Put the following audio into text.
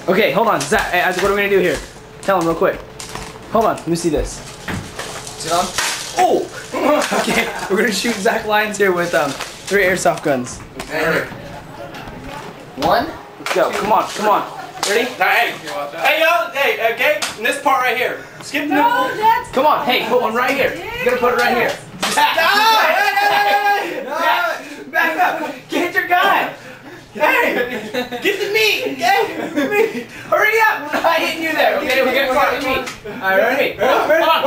Okay, hold on, Zach. Hey, what are we gonna do here? Tell him real quick. Hold on, let me see this. Sit on. Oh! Okay, we're gonna shoot Zach Lyons here with 3 airsoft guns. Okay. 1. Let's go. Come on, come on. Ready? Hey, hey, y'all. Hey, okay. In this part right here. Skip the nipple. Come on. Hey, put one right here. You're gonna put it right here. Zach. Hey, back up. Get your gun. Hey, get the meat. Hey, hurry up. We're not hitting you there. Okay, we're gonna start with me. All right, ready? Hold on.